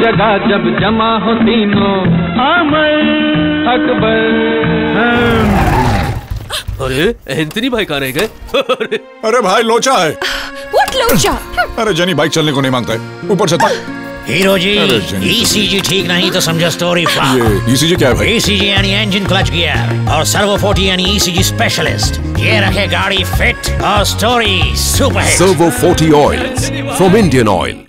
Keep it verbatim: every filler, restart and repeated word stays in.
जगह जब जमा हो तीनों आमर अकबर। अरे एंथनी भाई कहाँ रह गए? अरे भाई लोचा है। What लोचा? अरे जनी बाइक चलने को नहीं मांगता है, ऊपर से हीरो जी, ईसीजी ठीक नहीं तो समझो स्टोरी फ्लॉप। ये ईसीजी क्या है भाई? ईसीजी यानी इंजन क्लच गियर और सर्वो फोर्टी यानी ईसीजी स्पेशलिस्ट। ये रखे गाड़ी फिट और story super hit. Servo forty oils from Indian oil.